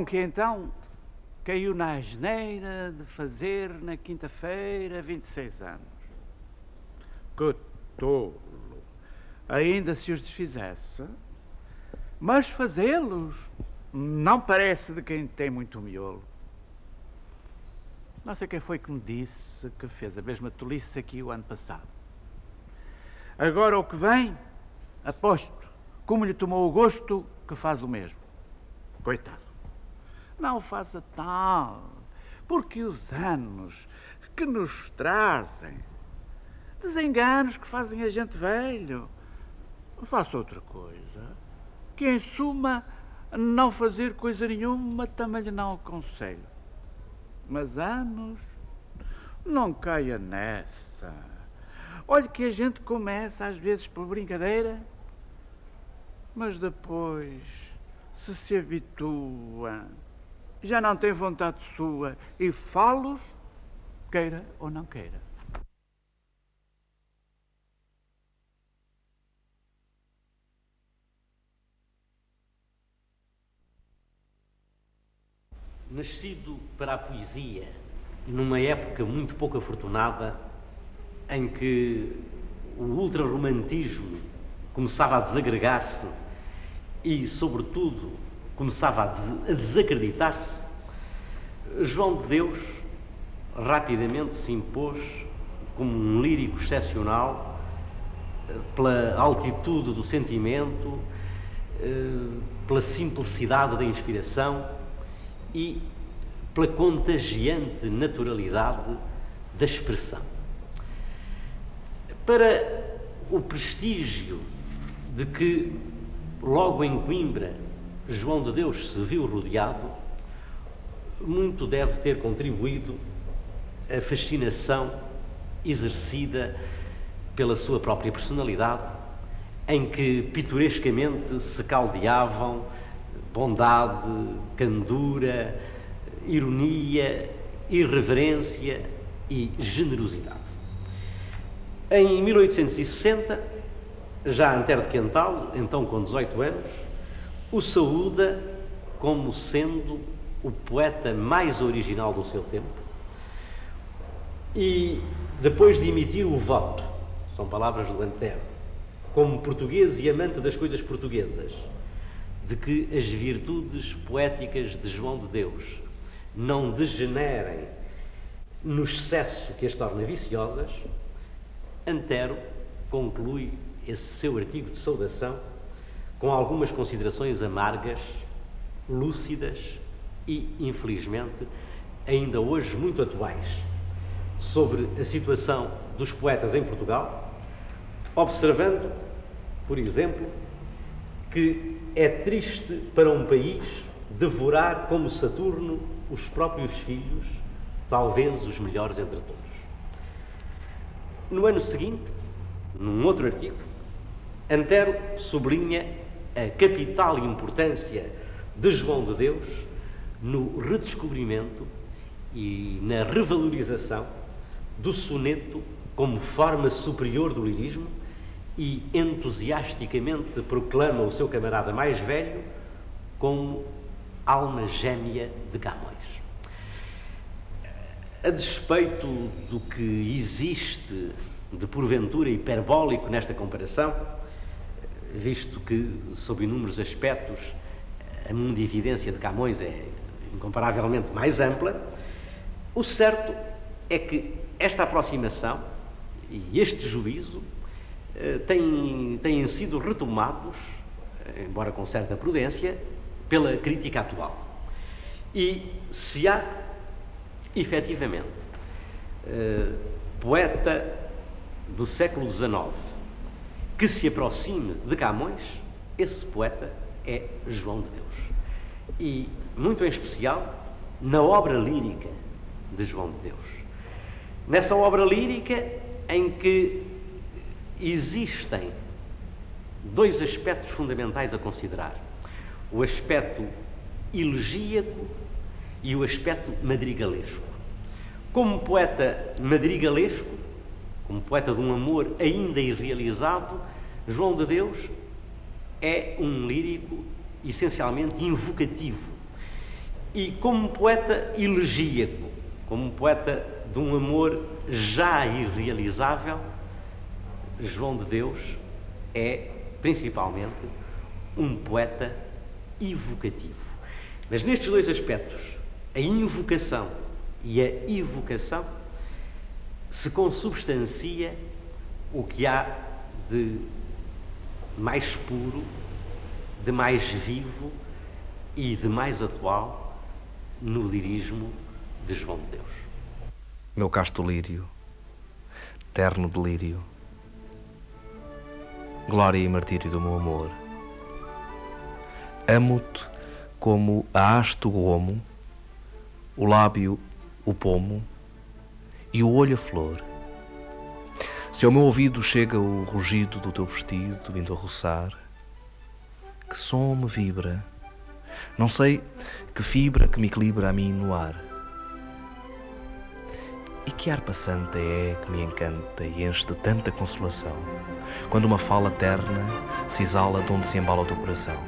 que então caiu na asneira de fazer na quinta-feira 26 anos. Que tolo! Ainda se os desfizesse, mas fazê-los não parece de quem tem muito miolo. Não sei quem foi que me disse que fez a mesma tolice aqui o ano passado. Agora o que vem, aposto, como lhe tomou o gosto, que faz o mesmo. Coitado. Não o faça tal, porque os anos que nos trazem, desenganos que fazem a gente velho, faça outra coisa, que em suma, não fazer coisa nenhuma também lhe não aconselho. Mas anos, não caia nessa. Olhe que a gente começa às vezes por brincadeira, mas depois, se habitua, já não tem vontade sua e falo-os, queira ou não queira. Nascido para a poesia, numa época muito pouco afortunada, em que o ultrarromantismo começava a desagregar-se e, sobretudo, começava a desacreditar-se, João de Deus rapidamente se impôs como um lírico excepcional pela altitude do sentimento, pela simplicidade da inspiração e pela contagiante naturalidade da expressão. Para o prestígio de que logo em Coimbra João de Deus se viu rodeado, muito deve ter contribuído a fascinação exercida pela sua própria personalidade, em que pitorescamente se caldeavam bondade, candura, ironia, irreverência e generosidade. Em 1860, já Antero de Quental, então com 18 anos, o saúda como sendo o poeta mais original do seu tempo e, depois de emitir o voto, são palavras do Antero, como português e amante das coisas portuguesas, de que as virtudes poéticas de João de Deus não degenerem no excesso que as torna viciosas, Antero conclui esse seu artigo de saudação com algumas considerações amargas, lúcidas e, infelizmente, ainda hoje muito atuais, sobre a situação dos poetas em Portugal, observando, por exemplo, que é triste para um país devorar como Saturno os próprios filhos, talvez os melhores entre todos. No ano seguinte, num outro artigo, Antero sublinha a capital importância de João de Deus no redescobrimento e na revalorização do soneto como forma superior do lirismo e entusiasticamente proclama o seu camarada mais velho como alma gêmea de Camões. A despeito do que existe de porventura hiperbólico nesta comparação, visto que, sob inúmeros aspectos, a mundividência de Camões é incomparavelmente mais ampla, o certo é que esta aproximação e este juízo têm sido retomados, embora com certa prudência, pela crítica atual. E se há, efetivamente, poeta do século XIX que se aproxime de Camões, esse poeta é João de Deus. E, muito em especial, na obra lírica de João de Deus. Nessa obra lírica em que existem dois aspectos fundamentais a considerar: o aspecto elegíaco e o aspecto madrigalesco. Como poeta madrigalesco, como poeta de um amor ainda irrealizado, João de Deus é um lírico essencialmente invocativo e como um poeta elegíaco, como um poeta de um amor já irrealizável, João de Deus é, principalmente, um poeta evocativo. Mas nestes dois aspectos, a invocação e a evocação, se consubstancia o que há de mais puro, de mais vivo e de mais atual no lirismo de João de Deus. Meu casto lírio, terno delírio, glória e martírio do meu amor, amo-te como a haste o gomo, o lábio o pomo e o olho a flor. Se ao meu ouvido chega o rugido do teu vestido vindo a roçar, que som me vibra, não sei que fibra que me equilibra a mim no ar. E que harpa santa é que me encanta e enche de tanta consolação, quando uma fala terna se exala de onde se embala o teu coração.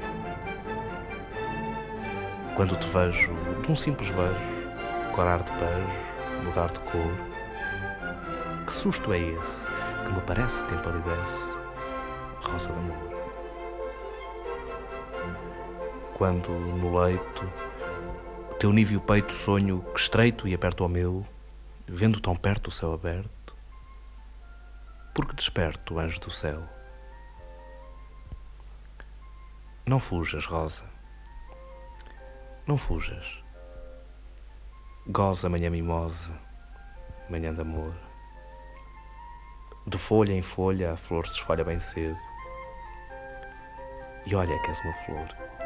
Quando te vejo de um simples beijo, corar de pejo, mudar de cor, que susto é esse que me parece que empalidece, rosa de amor? Quando no leito o teu níveo peito sonho que estreito e aperto ao meu, vendo tão perto o céu aberto, porque desperto o anjo do céu. Não fujas, rosa, não fujas. Goza manhã mimosa, manhã de amor. De folha em folha a flor se esfolha bem cedo. E olha que és uma flor.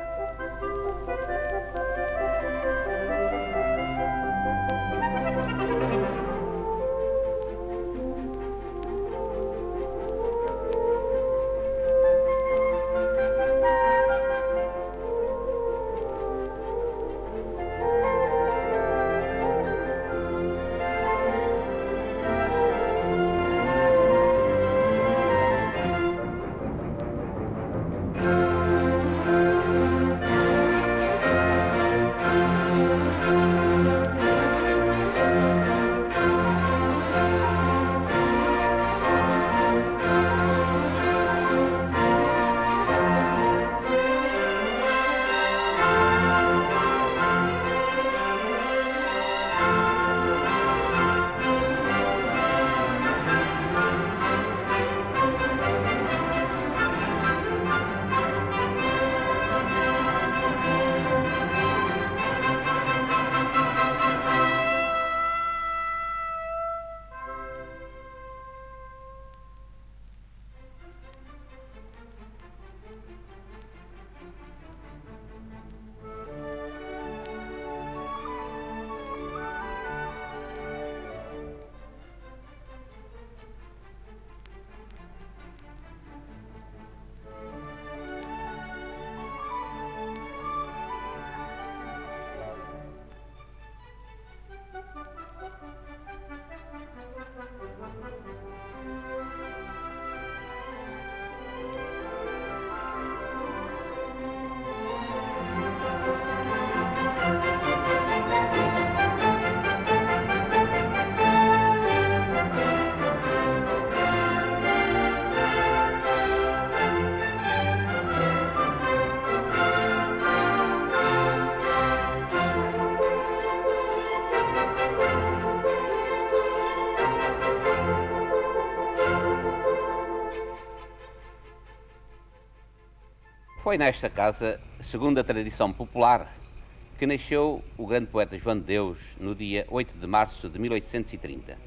Foi nesta casa, segundo a tradição popular, que nasceu o grande poeta João de Deus no dia 8 de março de 1830.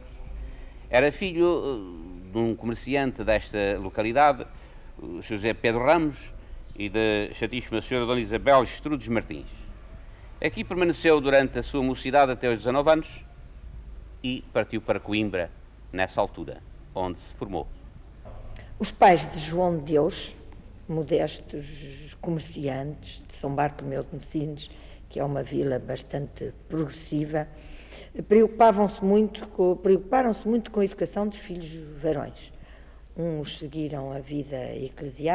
Era filho de um comerciante desta localidade, José Pedro Ramos, e da Santíssima Senhora Dona Isabel Estrudes Martins. Aqui permaneceu durante a sua mocidade até aos 19 anos e partiu para Coimbra nessa altura, onde se formou. Os pais de João de Deus, modestos comerciantes de São Bartolomeu de Messines, que é uma vila bastante progressiva, preocuparam-se muito com a educação dos filhos varões. Uns seguiram a vida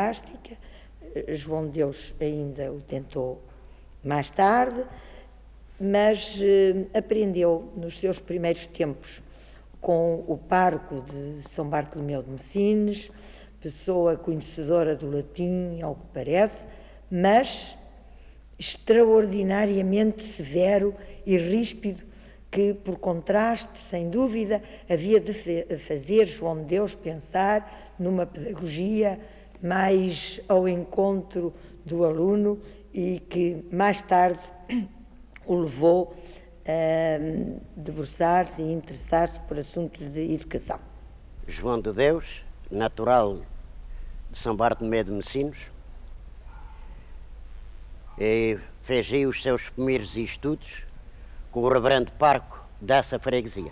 eclesiástica, João de Deus ainda o tentou mais tarde, mas aprendeu nos seus primeiros tempos com o pároco de São Bartolomeu de Messines, pessoa conhecedora do latim, ao que parece, mas extraordinariamente severo e ríspido, que, por contraste, sem dúvida, havia de fazer João de Deus pensar numa pedagogia mais ao encontro do aluno e que mais tarde o levou a debruçar-se e interessar-se por assuntos de educação. João de Deus, natural de São Bartolomeu de Messines, fez aí os seus primeiros estudos com o reverendo pároco dessa freguesia,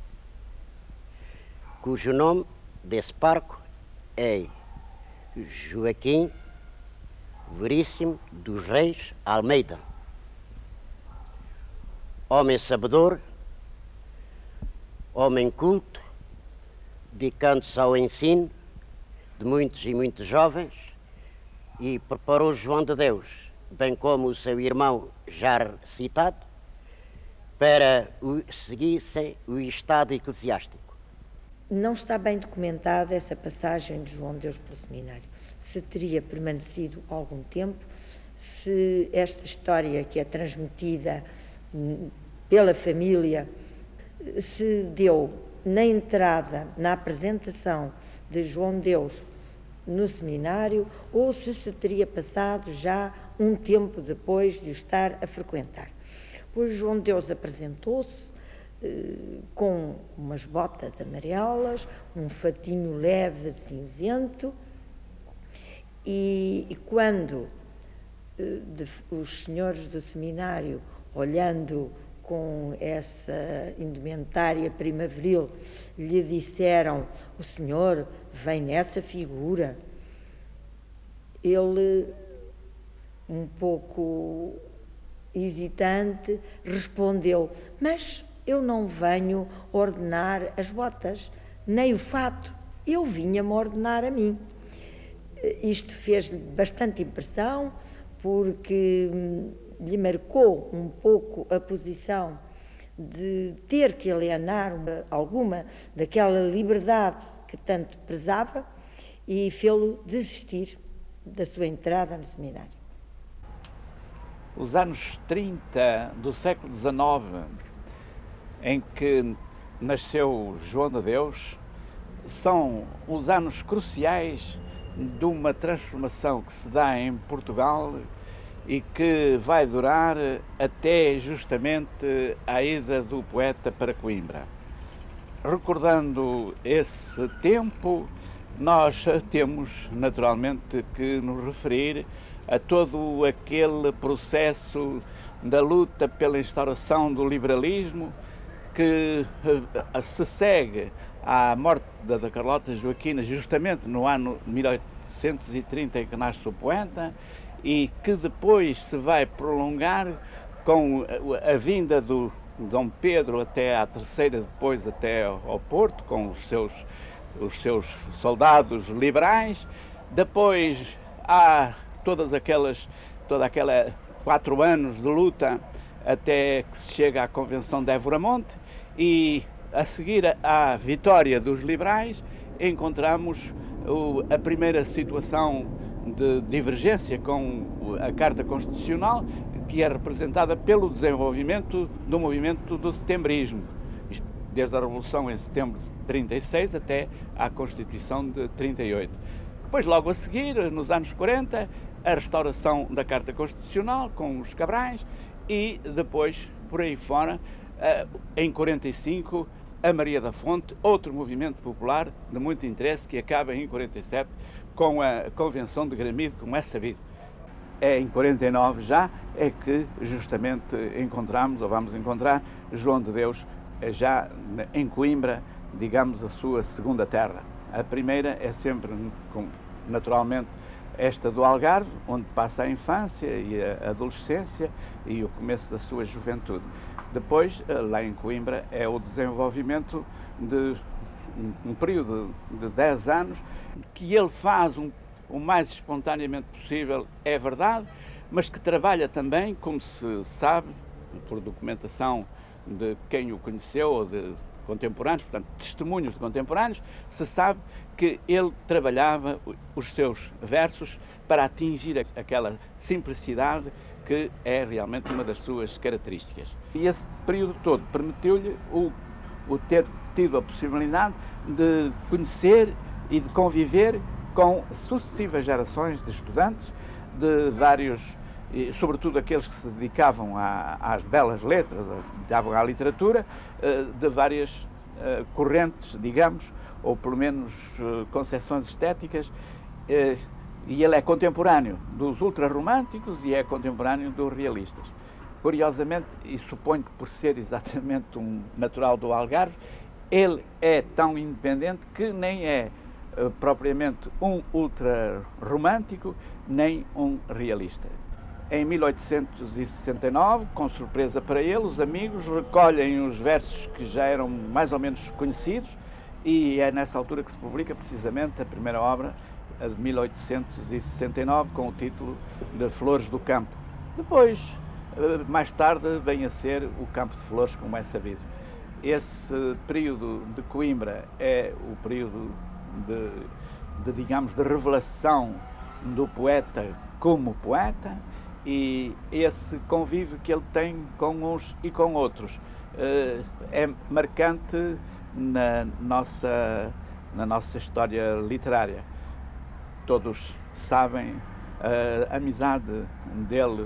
cujo nome desse pároco é Joaquim Veríssimo dos Reis Almeida. Homem sabedor, homem culto, dedicando-se ao ensino de muitos e muitos jovens, e preparou João de Deus, bem como o seu irmão já citado, para seguissem o estado eclesiástico. Não está bem documentada essa passagem de João de Deus pelo seminário. Se teria permanecido algum tempo, se esta história que é transmitida pela família se deu na entrada, na apresentação de João de Deus no seminário, ou se teria passado já um tempo depois de o estar a frequentar. Pois João de Deus apresentou-se com umas botas amarelas, um fatinho leve cinzento, e quando os senhores do seminário, olhando com essa indumentária primaveril, lhe disseram: o senhor vem nessa figura, ele, um pouco hesitante, respondeu: mas eu não venho ordenar as botas, nem o fato, eu vinha-me ordenar a mim. Isto fez-lhe bastante impressão, porque lhe marcou um pouco a posição de ter que alienar alguma daquela liberdade que tanto prezava, e fê-lo desistir da sua entrada no seminário. Os anos 30 do século XIX, em que nasceu João de Deus, são os anos cruciais de uma transformação que se dá em Portugal e que vai durar até justamente a ida do poeta para Coimbra. Recordando esse tempo, nós temos naturalmente que nos referir a todo aquele processo da luta pela instauração do liberalismo que se segue à morte da Carlota Joaquina, justamente no ano 1830 em que nasce o poeta, e que depois se vai prolongar com a vinda do Dom Pedro até à Terceira, depois até ao Porto, com os seus soldados liberais. Depois há toda aquela 4 anos de luta até que se chega à Convenção de Évora-Monte, e a seguir à vitória dos liberais encontramos a primeira situação de divergência com a Carta Constitucional, que é representada pelo desenvolvimento do movimento do setembrismo, desde a Revolução em setembro de 36 até à Constituição de 38. Depois, logo a seguir, nos anos 40, a restauração da Carta Constitucional com os Cabrais, e depois, por aí fora, em 45, a Maria da Fonte, outro movimento popular de muito interesse, que acaba em 47 com a Convenção de Gramido, como é sabido. Em 49 já é que justamente encontramos, ou vamos encontrar, João de Deus já em Coimbra, digamos, a sua segunda terra. A primeira é sempre, naturalmente, esta do Algarve, onde passa a infância e a adolescência e o começo da sua juventude. Depois, lá em Coimbra, é o desenvolvimento de um período de 10 anos, que ele faz o mais espontaneamente possível, é verdade, mas que trabalha também, como se sabe, por documentação de quem o conheceu ou de contemporâneos, portanto, testemunhos de contemporâneos, se sabe que ele trabalhava os seus versos para atingir aquela simplicidade que é realmente uma das suas características. E esse período todo permitiu-lhe o ter tido a possibilidade de conhecer e de conviver com sucessivas gerações de estudantes, de vários, sobretudo aqueles que se dedicavam às belas letras, se dedicavam à literatura, de várias correntes, digamos, ou pelo menos concepções estéticas, e ele é contemporâneo dos ultrarromânticos e é contemporâneo dos realistas. Curiosamente, e suponho que por ser exatamente um natural do Algarve, ele é tão independente que nem é propriamente um ultrarromântico, nem um realista. Em 1869, com surpresa para ele, os amigos recolhem os versos que já eram mais ou menos conhecidos, e é nessa altura que se publica precisamente a primeira obra, a de 1869, com o título de Flores do Campo. Depois, mais tarde, vem a ser o Campo de Flores, como é sabido. Esse período de Coimbra é o período digamos, de revelação do poeta como poeta, e esse convívio que ele tem com uns e com outros é marcante na nossa história literária. Todos sabem a amizade dele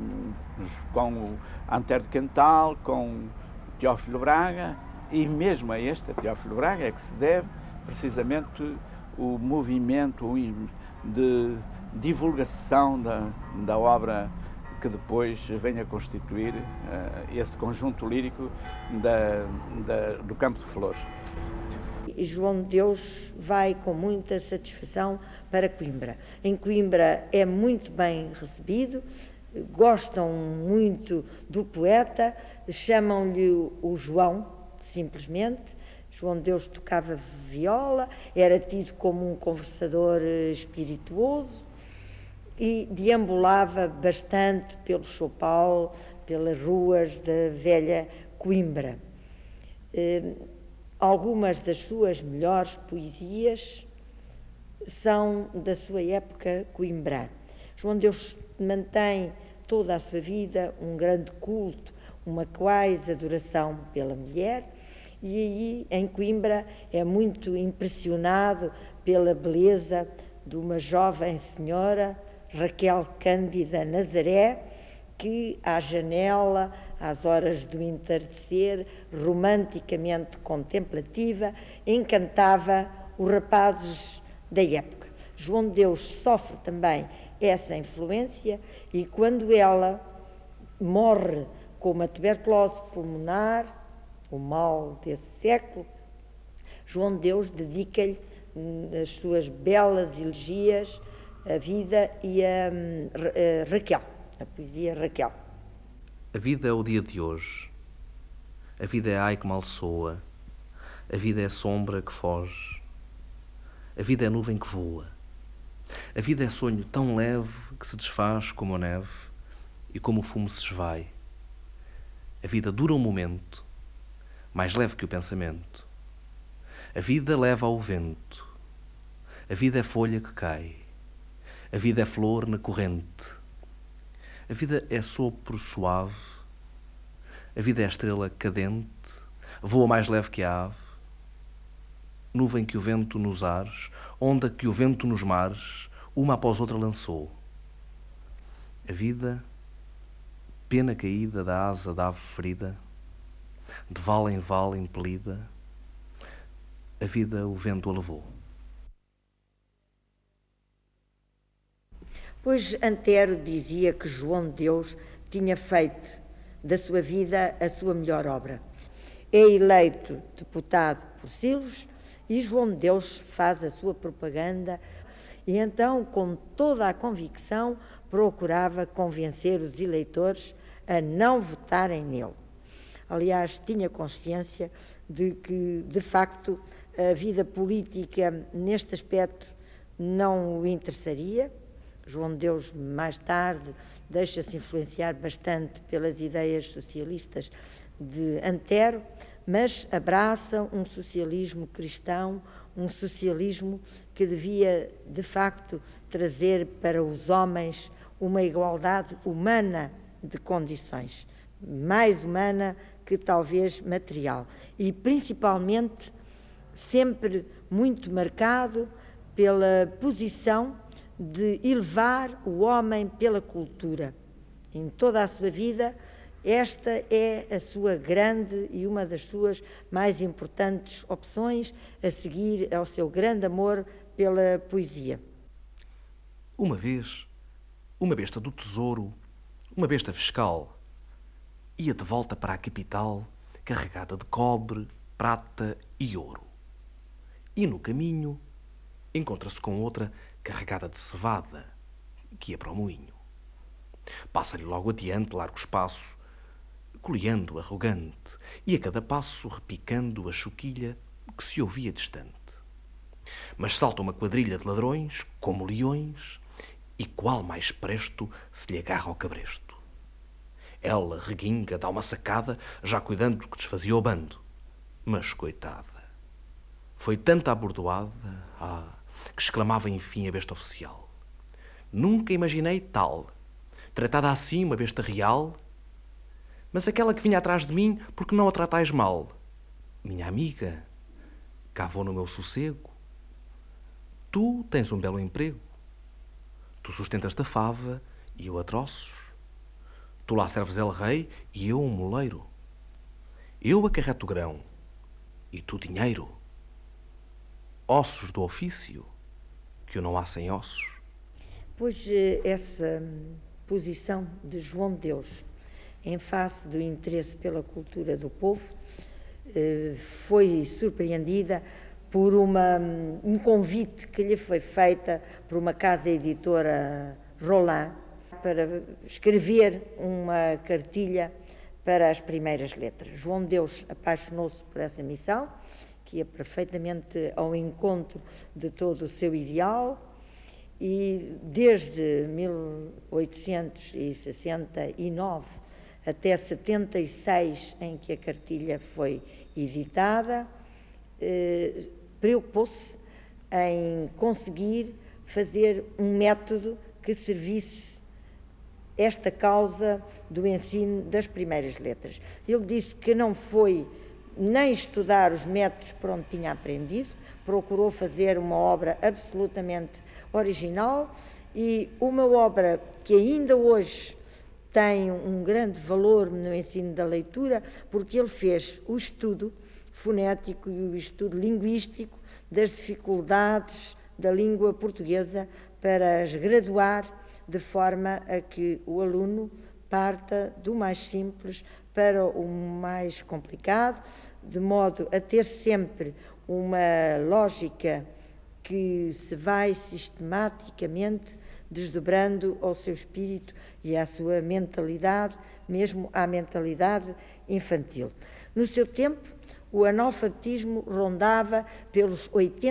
com o Antero de Quental, com Teófilo Braga, e mesmo a Teófilo Braga, é que se deve precisamente o movimento de divulgação da obra que depois vem a constituir esse conjunto lírico do Campo de Flores. E João de Deus vai com muita satisfação para Coimbra. Em Coimbra é muito bem recebido, gostam muito do poeta, chamam-lhe o João, simplesmente. João de Deus tocava viola, era tido como um conversador espirituoso e deambulava bastante pelo Choupal, pelas ruas da velha Coimbra. Algumas das suas melhores poesias são da sua época coimbrã. João de Deus mantém toda a sua vida um grande culto, uma quase adoração pela mulher, e aí em Coimbra é muito impressionado pela beleza de uma jovem senhora, Raquel Cândida Nazaré, que à janela, às horas do entardecer, romanticamente contemplativa, encantava os rapazes da época. João de Deus sofre também essa influência, e quando ela morre com uma tuberculose pulmonar, o mal desse século, João de Deus dedica-lhe as suas belas elegias, a vida e a Raquel, a poesia Raquel. A vida é o dia de hoje, a vida é ai que mal soa, a vida é sombra que foge, a vida é nuvem que voa, a vida é sonho tão leve que se desfaz como a neve e como o fumo se esvai. A vida dura um momento, mais leve que o pensamento. A vida leva ao vento, a vida é folha que cai, a vida é flor na corrente, a vida é sopro suave, a vida é estrela cadente, voa mais leve que a ave, nuvem que o vento nos ares, onda que o vento nos mares, uma após outra lançou. A vida, pena caída da asa da ave ferida, de vale em vale impelida, a vida o vento a levou. Pois Antero dizia que João de Deus tinha feito da sua vida a sua melhor obra. É eleito deputado por Silves e João de Deus faz a sua propaganda, e então, com toda a convicção, procurava convencer os eleitores a não votarem nele. Aliás, tinha consciência de que, de facto, a vida política, neste aspecto, não o interessaria. João de Deus, mais tarde, deixa-se influenciar bastante pelas ideias socialistas de Antero, mas abraça um socialismo cristão, um socialismo que devia, de facto, trazer para os homens uma igualdade humana de condições, mais humana que talvez material, e principalmente sempre muito marcado pela posição de elevar o homem pela cultura. Em toda a sua vida, esta é a sua grande e uma das suas mais importantes opções, a seguir ao seu grande amor pela poesia. Uma vez, uma besta do tesouro, uma besta fiscal, ia de volta para a capital carregada de cobre, prata e ouro. E no caminho encontra-se com outra carregada de cevada, que ia para o moinho. Passa-lhe logo adiante largo espaço, coleando arrogante, e a cada passo repicando a choquilha que se ouvia distante. Mas salta uma quadrilha de ladrões, como leões, e qual mais presto se lhe agarra ao cabresto. Ela, reguinga, dá uma sacada, já cuidando que desfazia o bando. Mas, coitada, foi tanta a bordoada, que exclamava enfim a besta oficial. Nunca imaginei tal, tratada assim uma besta real, mas aquela que vinha atrás de mim, porque não a tratais mal? Minha amiga, cá vou no meu sossego. Tu tens um belo emprego. Tu sustentas-te a fava e eu a troços. Tu lá serves el rei e eu um moleiro. Eu acarreto o grão e tu dinheiro. Ossos do ofício, que eu não há sem ossos. Pois essa posição de João de Deus, em face do interesse pela cultura do povo, foi surpreendida por um convite que lhe foi feita por uma casa editora Roland para escrever uma cartilha para as primeiras letras. João de Deus apaixonou-se por essa missão, que ia perfeitamente ao encontro de todo o seu ideal, e desde 1869 até 76, em que a cartilha foi editada, preocupou-se em conseguir fazer um método que servisse esta causa do ensino das primeiras letras. Ele disse que não foi nem estudar os métodos por onde tinha aprendido, procurou fazer uma obra absolutamente original e uma obra que ainda hoje tem um grande valor no ensino da leitura, porque ele fez o estudo fonético e o estudo linguístico das dificuldades da língua portuguesa para as graduar de forma a que o aluno parta do mais simples para o mais complicado, de modo a ter sempre uma lógica que se vai sistematicamente desdobrando ao seu espírito e à sua mentalidade, mesmo à mentalidade infantil. No seu tempo, o analfabetismo rondava pelos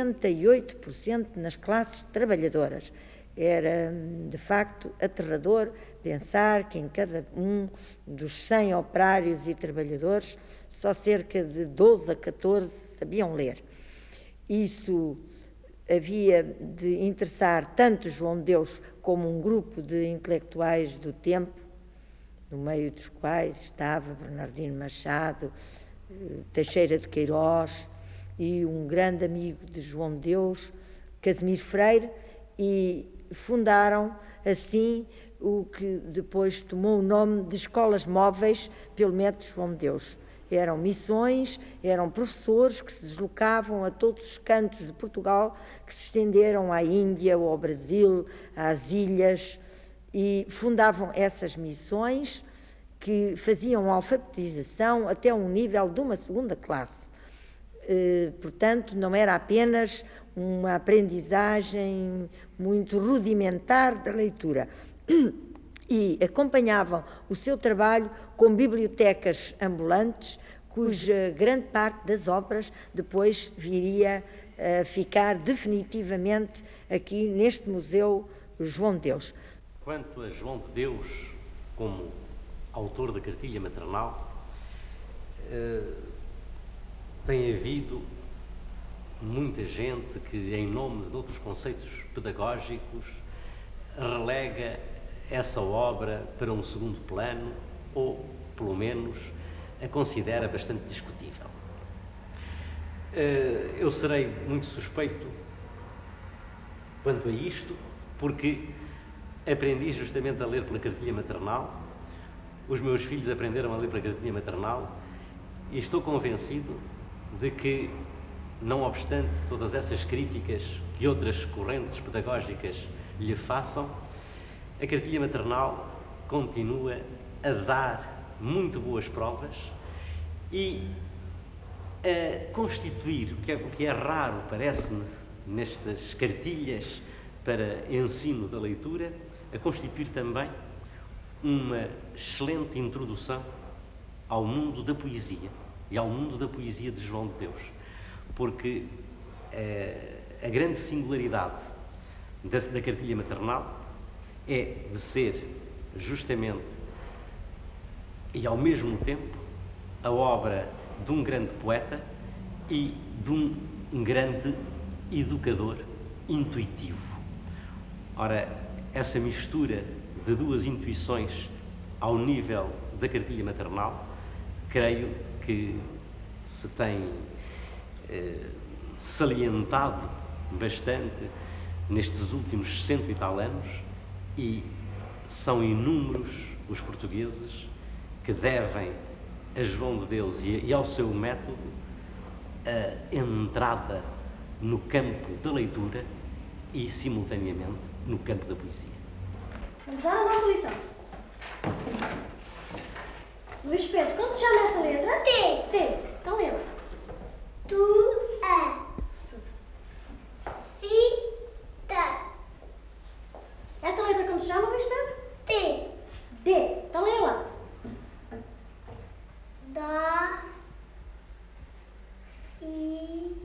88% nas classes trabalhadoras. Era, de facto, aterrador pensar que em cada um dos 100 operários e trabalhadores, só cerca de 12 a 14 sabiam ler. Isso havia de interessar tanto João de Deus como um grupo de intelectuais do tempo, no meio dos quais estava Bernardino Machado, Teixeira de Queiroz e um grande amigo de João de Deus, Casimiro Freire, e fundaram assim o que depois tomou o nome de escolas móveis pelo método João de Deus. Eram missões, eram professores que se deslocavam a todos os cantos de Portugal, que se estenderam à Índia, ao Brasil, às ilhas, e fundavam essas missões que faziam alfabetização até um nível de uma segunda classe. Portanto, não era apenas uma aprendizagem muito rudimentar da leitura. E acompanhavam o seu trabalho com bibliotecas ambulantes, cuja grande parte das obras depois viria a ficar definitivamente aqui neste museu João de Deus. Quanto a João de Deus, como autor da cartilha maternal, tem havido muita gente que, em nome de outros conceitos pedagógicos, relega essa obra para um segundo plano ou, pelo menos, a considera bastante discutível. Eu serei muito suspeito quanto a isto, porque aprendi justamente a ler pela cartilha maternal, os meus filhos aprenderam a ler pela cartilha maternal e estou convencido de que, não obstante todas essas críticas que outras correntes pedagógicas lhe façam, a cartilha maternal continua a dar muito boas provas e a constituir, o que é raro, parece-me, nestas cartilhas para ensino da leitura, a constituir também uma excelente introdução ao mundo da poesia e ao mundo da poesia de João de Deus, porque a grande singularidade da cartilha maternal é de ser justamente e ao mesmo tempo a obra de um grande poeta e de um grande educador intuitivo. Ora, essa mistura de duas intuições ao nível da cartilha maternal, creio que se tem salientado bastante nestes últimos 100 e tal anos, e são inúmeros os portugueses que devem a João de Deus e ao seu método a entrada no campo da leitura e, simultaneamente, no campo da poesia. Vamos lá à nossa lição. Luís Pedro, como se chama esta letra? T. T. Então lê-la. Tu, a. Fita. Esta letra como se chama, Luís Pedro? T. D. Então lê-la. Da. Fita.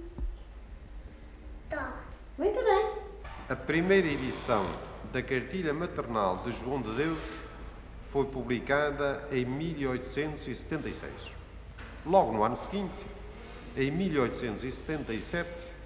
Muito bem. A primeira edição da cartilha maternal de João de Deus foi publicada em 1876. Logo no ano seguinte, em 1877,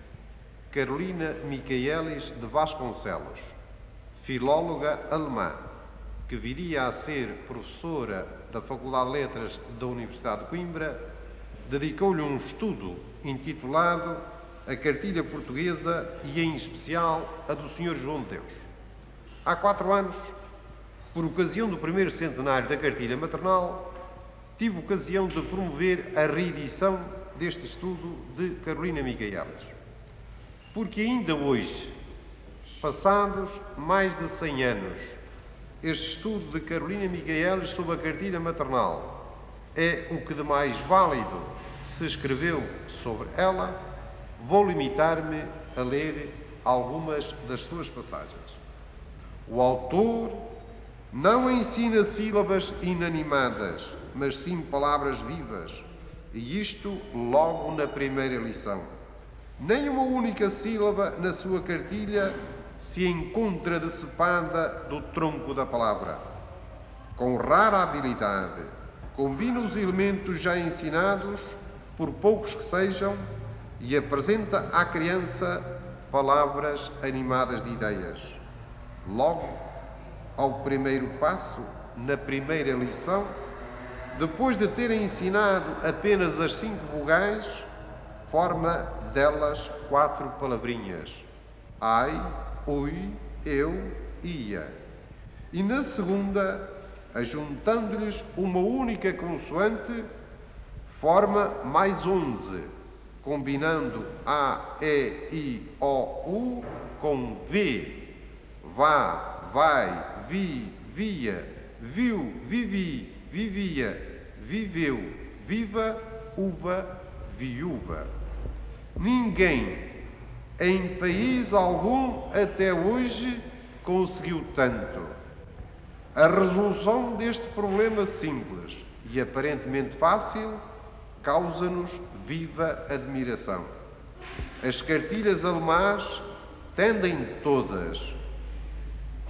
Carolina Michaelis de Vasconcelos, filóloga alemã, que viria a ser professora da Faculdade de Letras da Universidade de Coimbra, dedicou-lhe um estudo intitulado A Cartilha Portuguesa e, em especial, a do Sr. João de Deus. Há 4 anos, por ocasião do primeiro centenário da cartilha maternal, tive ocasião de promover a reedição deste estudo de Carolina Michaelis. Porque ainda hoje, passados mais de 100 anos, este estudo de Carolina Michaelis sobre a cartilha maternal é o que de mais válido se escreveu sobre ela, vou limitar-me a ler algumas das suas passagens. O autor não ensina sílabas inanimadas, mas sim palavras vivas, e isto logo na primeira lição. Nem uma única sílaba na sua cartilha se encontra decepada do tronco da palavra. Com rara habilidade, combina os elementos já ensinados, por poucos que sejam, e apresenta à criança palavras animadas de ideias. Logo, ao primeiro passo, na primeira lição, depois de ter ensinado apenas as 5 vogais, forma delas 4 palavrinhas: ai, ui, eu, ia. E na segunda, ajuntando-lhes uma única consoante, forma mais 11, combinando A, E, I, O, U com V, vá, vai, vi, via, viu, vivi, vivia, viveu, viva, uva, viúva. Ninguém em país algum até hoje conseguiu tanto. A resolução deste problema simples e aparentemente fácil causa-nos viva admiração. As cartilhas alemãs tendem todas,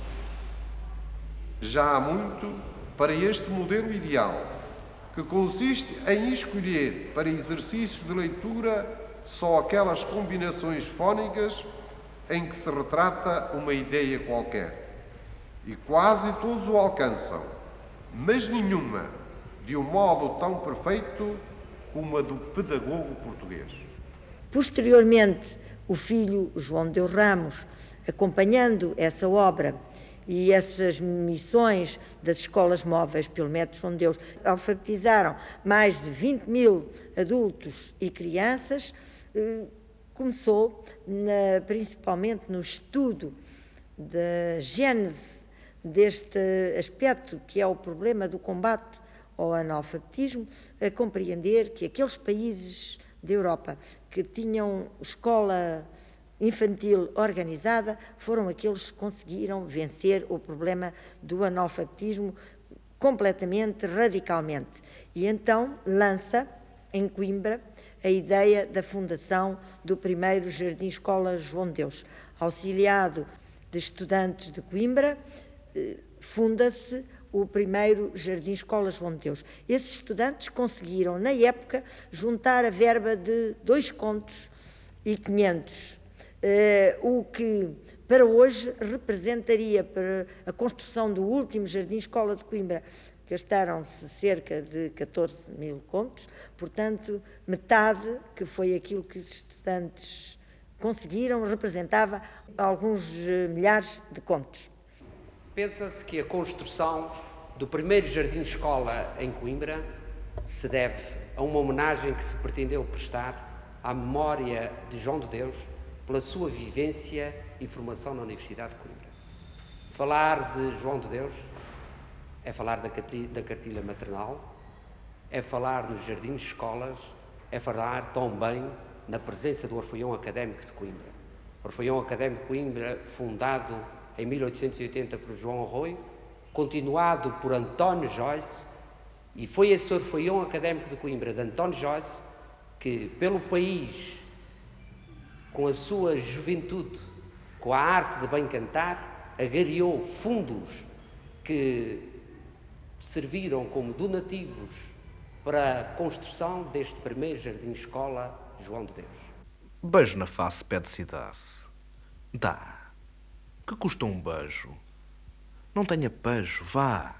já há muito para este modelo ideal, que consiste em escolher para exercícios de leitura só aquelas combinações fónicas em que se retrata uma ideia qualquer. E quase todos o alcançam, mas nenhuma de um modo tão perfeito como a do pedagogo português. Posteriormente, o filho João de Deus Ramos, acompanhando essa obra e essas missões das escolas móveis pelo método João de Deus, alfabetizaram mais de 20.000 adultos e crianças. Começou principalmente no estudo da gênese deste aspecto, que é o problema do combate ao analfabetismo, a compreender que aqueles países da Europa que tinham escola infantil organizada foram aqueles que conseguiram vencer o problema do analfabetismo completamente, radicalmente. E então lança em Coimbra a ideia da fundação do primeiro Jardim Escola João de Deus. Auxiliado de estudantes de Coimbra, funda-se o primeiro Jardim Escola João de Deus. Esses estudantes conseguiram, na época, juntar a verba de 2 contos e 500, o que para hoje representaria, para a construção do último Jardim Escola de Coimbra, gastaram-se cerca de 14.000 contos, portanto, metade, que foi aquilo que os estudantes conseguiram, representava alguns milhares de contos. Pensa-se que a construção do primeiro jardim-escola em Coimbra se deve a uma homenagem que se pretendeu prestar à memória de João de Deus pela sua vivência e formação na Universidade de Coimbra. Falar de João de Deus é falar da cartilha maternal, é falar nos jardins-escolas, é falar também na presença do Orfeião Académico de Coimbra. O Orfeião Académico de Coimbra, fundado em 1880 por João Arroio, continuado por António Joyce, e foi esse Orfeião Académico de Coimbra, de António Joyce, que pelo país, com a sua juventude, com a arte de bem cantar, agariou fundos que serviram como donativos para a construção deste primeiro jardim-escola João de Deus. Beijo na face pede-se e dá-se. Dá. Que custa um beijo? Não tenha pejo, vá.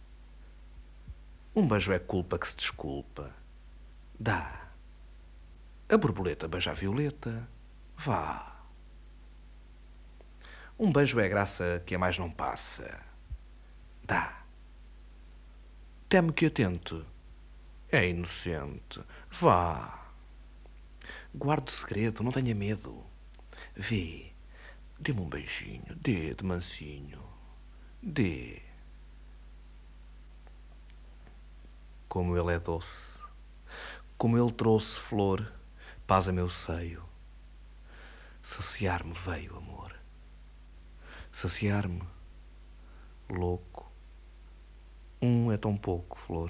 Um beijo é culpa que se desculpa. Dá. A borboleta beija a violeta, vá. Um beijo é graça que a mais não passa. Dá. Teme que atente. É inocente. Vá. Guarde o segredo, não tenha medo. Vê. Dê-me um beijinho. Dê de mansinho. Dê. Como ele é doce. Como ele trouxe flor, paz a meu seio. Saciar-me veio, amor. Saciar-me. Louco. Um é tão pouco, flor.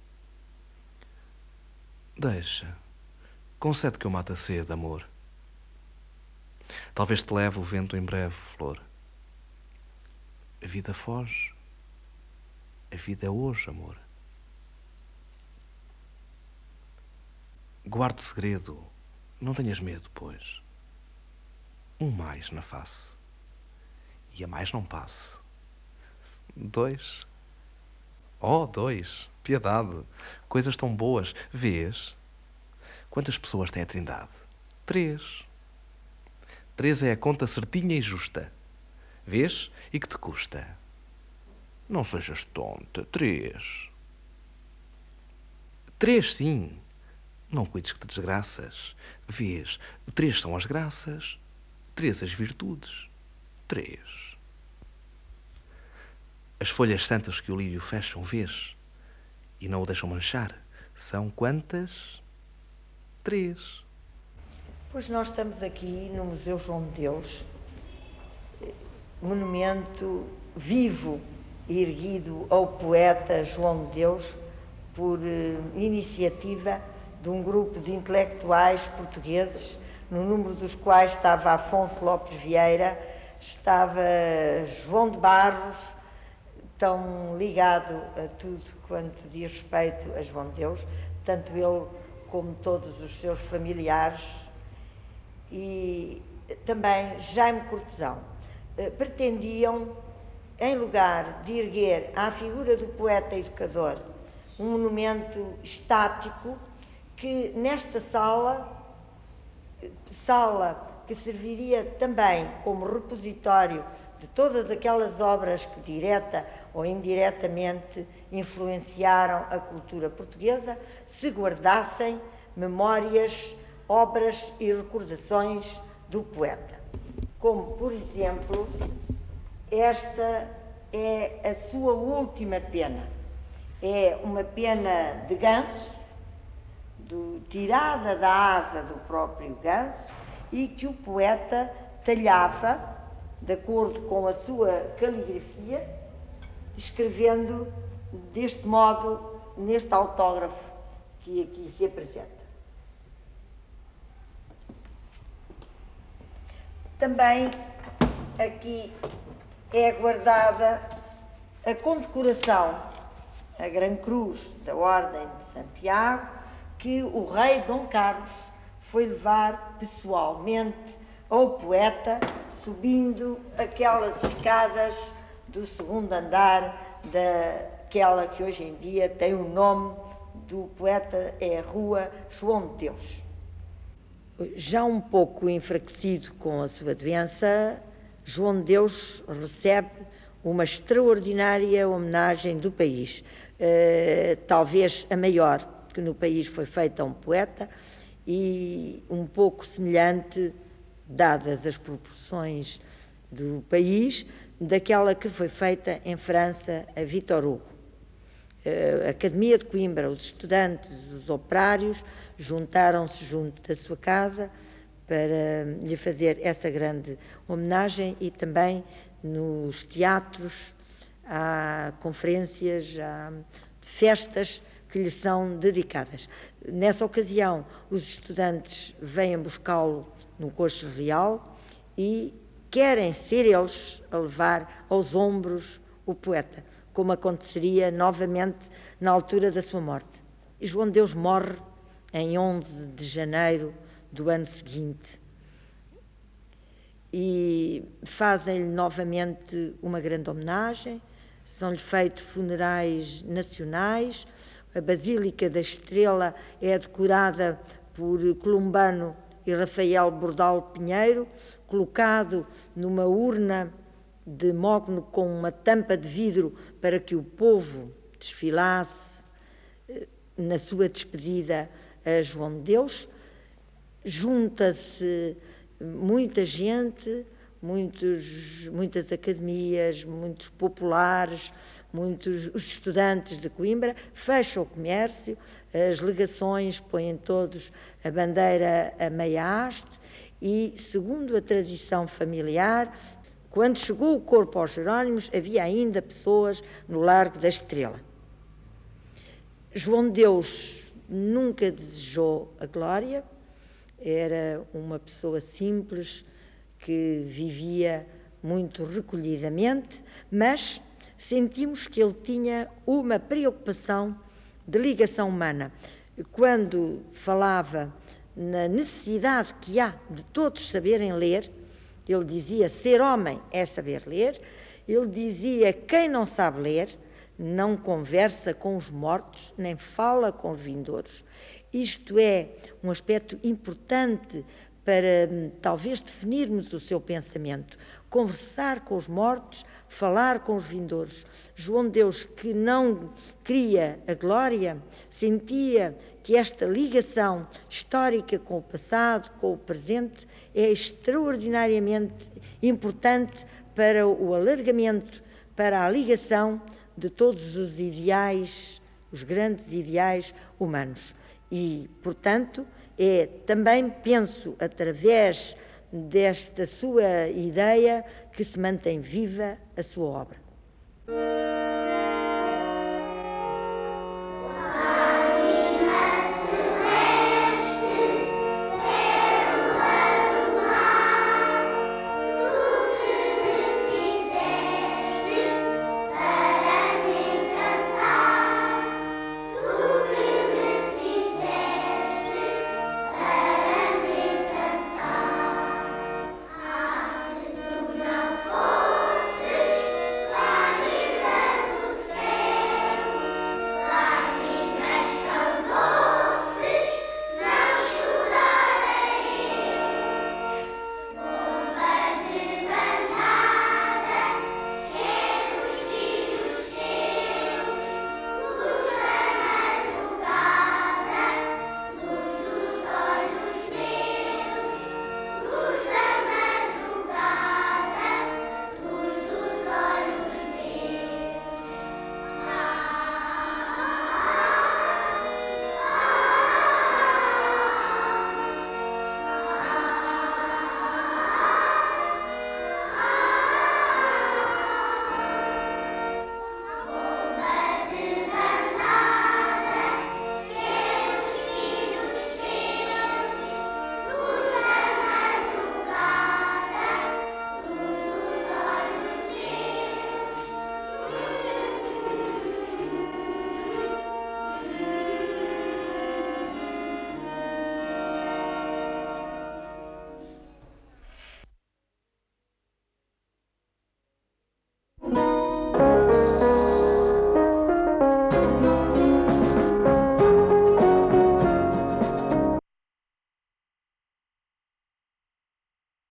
Deixa. Concede que eu mate a sede, amor. Talvez te leve o vento em breve, flor. A vida foge. A vida é hoje, amor. Guarde o segredo. Não tenhas medo, pois. Um mais na face. E a mais não passe. 2. Oh, 2. Piedade. Coisas tão boas. Vês? Quantas pessoas tem a Trindade? 3. 3 é a conta certinha e justa. Vês? E que te custa? Não sejas tonta. 3. 3, sim. Não cuides que te desgraças. Vês? 3 são as graças. 3 as virtudes. 3. As folhas santas que o lírio fecham, vês? E não o deixam manchar. São quantas? 3. Pois nós estamos aqui no Museu João de Deus, monumento vivo e erguido ao poeta João de Deus por iniciativa de um grupo de intelectuais portugueses, no número dos quais estava Afonso Lopes Vieira, estava João de Barros, tão ligado a tudo quanto diz respeito a João de Deus, tanto ele como todos os seus familiares, e também Jaime Cortesão, pretendiam, em lugar de erguer à figura do poeta educador um monumento estático, que nesta sala que serviria também como repositório de todas aquelas obras que direta ou indiretamente influenciaram a cultura portuguesa, se guardassem memórias, obras e recordações do poeta. Como, por exemplo, esta é a sua última pena. É uma pena de ganso, tirada da asa do próprio ganso, e que o poeta talhava, de acordo com a sua caligrafia, escrevendo deste modo neste autógrafo que aqui se apresenta. Também aqui é guardada a condecoração, a Gran Cruz da Ordem de Santiago, que o rei Dom Carlos foi levar pessoalmente ao poeta, subindo aquelas escadas do segundo andar daquela que hoje em dia tem o nome do poeta, é a Rua João de Deus. Já um pouco enfraquecido com a sua doença, João de Deus recebe uma extraordinária homenagem do país, talvez a maior que no país foi feita a um poeta, e um pouco semelhante, dadas as proporções do país, daquela que foi feita em França a Victor Hugo. A Academia de Coimbra, os estudantes, os operários, juntaram-se junto da sua casa para lhe fazer essa grande homenagem, e também nos teatros há conferências, há festas que lhe são dedicadas. Nessa ocasião, os estudantes vêm buscá-lo no Coche Real e querem ser eles a levar aos ombros o poeta, como aconteceria novamente na altura da sua morte. E João de Deus morre em 11 de janeiro do ano seguinte, e fazem-lhe novamente uma grande homenagem, são-lhe feitos funerais nacionais. A Basílica da Estrela é decorada por Columbano e Rafael Bordal Pinheiro, colocado numa urna de mogno com uma tampa de vidro para que o povo desfilasse na sua despedida a João de Deus. Junta-se muita gente, muitas academias, muitos populares, os estudantes de Coimbra, fecham o comércio, as legações põem todos a bandeira a meia haste, e, segundo a tradição familiar, quando chegou o corpo aos Jerónimos, havia ainda pessoas no Largo da Estrela. João de Deus nunca desejou a glória, era uma pessoa simples, que vivia muito recolhidamente, mas sentimos que ele tinha uma preocupação de ligação humana. Quando falava na necessidade que há de todos saberem ler, ele dizia: ser homem é saber ler. Ele dizia: quem não sabe ler não conversa com os mortos, nem fala com os vindouros. Isto é um aspecto importante para talvez definirmos o seu pensamento. Conversar com os mortos, falar com os vindouros. João de Deus, que não queria a glória, sentia que esta ligação histórica com o passado, com o presente, é extraordinariamente importante para o alargamento, para a ligação de todos os ideais, os grandes ideais humanos. E, portanto, é também, penso, através desta sua ideia que se mantém viva a sua obra.